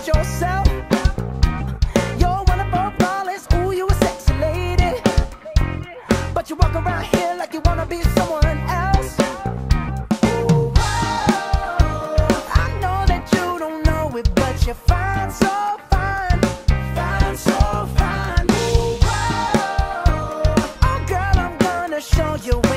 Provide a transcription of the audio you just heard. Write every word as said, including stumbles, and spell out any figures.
about yourself. You're one of our flawless, ooh, you a sexy lady. But you walk around here like you wanna be someone else. Ooh, whoa. I know that you don't know it, but you're fine, so fine, fine, so fine. Ooh, whoa. Oh girl, I'm gonna show you.